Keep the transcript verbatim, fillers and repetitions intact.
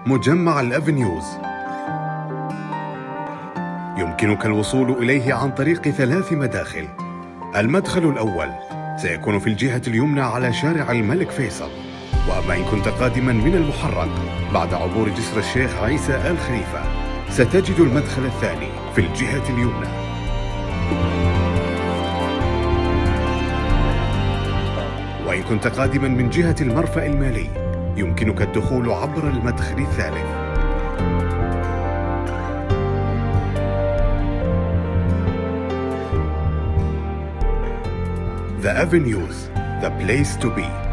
مجمع الأفنيوز. يمكنك الوصول إليه عن طريق ثلاث مداخل. المدخل الأول سيكون في الجهة اليمنى على شارع الملك فيصل، وأما إن كنت قادما من المحرق بعد عبور جسر الشيخ عيسى آل خليفة ستجد المدخل الثاني في الجهة اليمنى. وإن كنت قادما من جهة المرفأ المالي يمكنك الدخول عبر المدخل الثالث. The Avenues, the place to be.